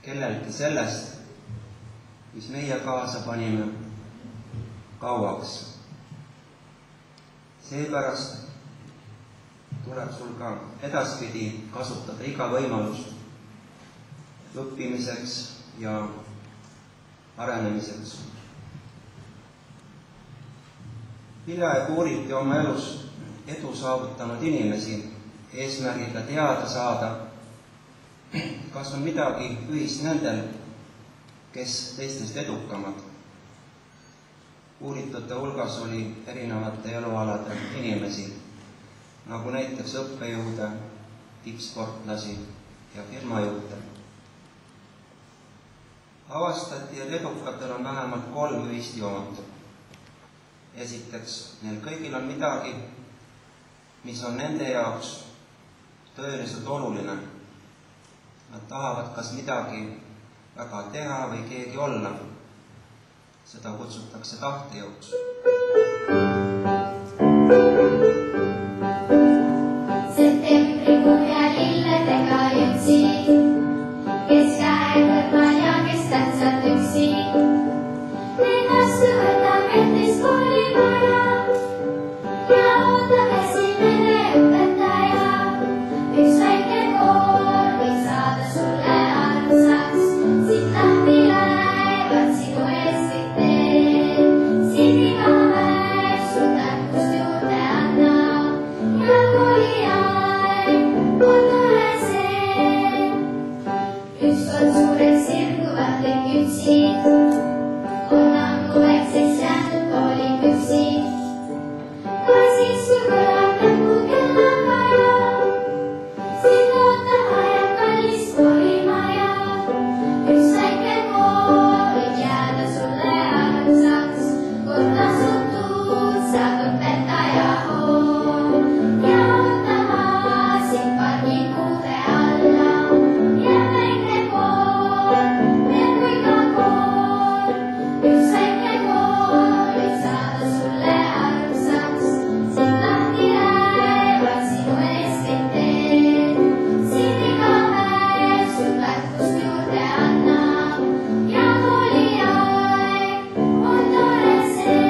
kellelgi sellest, mis meie kaasa panime, kauaks. Seepärast tuleb sul ka edaspidi kasutada iga võimalust õppimiseks ja arenemiseks. Hiljaaegu uuriti oma elus edu saavutanud inimesi eesmärgiga teada saada, kas on midagi ühist nendel, kes teistest edukamad. Uuritute hulgas oli erinevate elualade inimesi, nagu näiteks õppejõude, tippsportlasi ja firmajuhte. Avastati, et edukatel on vähemalt 3 ühist joont. Esiteks, neil kõigil on midagi, mis on nende jaoks tõeliselt oluline. Nad tahavad kas midagi väga teha või keegi olla. Seda kutsutakse tahtejõuks. Septembrikuu ja lilledega üksi, kes käe kõrval ja kes tähtsalt üksi. Need vastu võtab mettist koolimaja ja ootame siin meie õpetaja. Üks väike kool võiks saada sulle armsaks, siit lahti lähevad sinu eest kõik teed. Siin iga päev su tarkust juurde annab ja kooliaeg on tore see. Ükskord suureks sirguvad kõik üksid, on ammu väikseks jäänud koolipüksid. Ka siis, kui kõlab näpukellakaja, sind ootama jääb kallis koolimaja. Üks väike kool võib jääda sulle armsaks, kord asutud saab õpetaja hool ja ootama sind pargikuude alla. Jääb väike kool, veel kui ka kool. Üks väike kool võib saada sulle armsaks, siit lahti lähevad sinu eest kõik teed. Siin iga päev su tarkust juurde annab ja kooliaeg on tore see.